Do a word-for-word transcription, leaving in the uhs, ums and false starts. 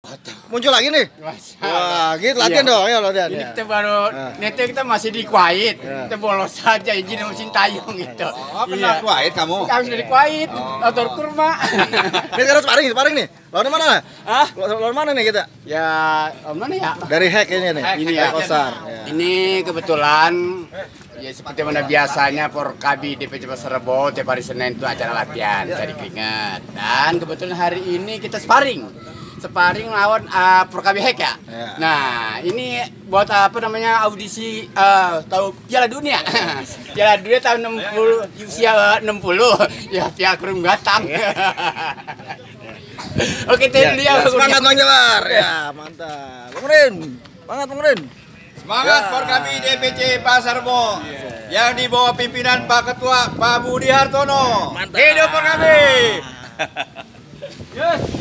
Muncul lagi nih. Wah, gitu latihan Iya. dong, ya latihan. Ini Ya. kita baru, Nah. nanti kita masih di Kuwait, Ya. kita bolos saja izin sama Sintayong gitu. Oh, pernah Kuwait kamu? Kami dari Kuwait, motor kurma. Ini sekarang sparring, sparring nih. Lawan mana? Hah? Lawan mana nih kita? Ya, oh, mana ya? Dari hack ini nih. Ini Hack ya. Kosar. Ya. Ini kebetulan ya seperti mana biasanya Porkabi D P C Pasar Rebo tiap hari Senin itu acara latihan cari keringat. Dan kebetulan hari ini kita sparring. Sparring lawan uh, Porkabi Hack ya. Ya. Nah, ini buat apa namanya audisi uh, tahu Piala Dunia. Piala Dunia tahun enam puluh usia enam puluh. Ya Piala Kurung Batang. Oke, itu Ya, dia. ya, semangat Bang Jabar. Ya, mantap. Bang Rin. Semangat Bang Rin. Semangat Porkabi D P C Pasar Rebo yang di bawah pimpinan Pak Ketua Pak Budi Hartono. Mantap. Hidup Porkabi. Yes.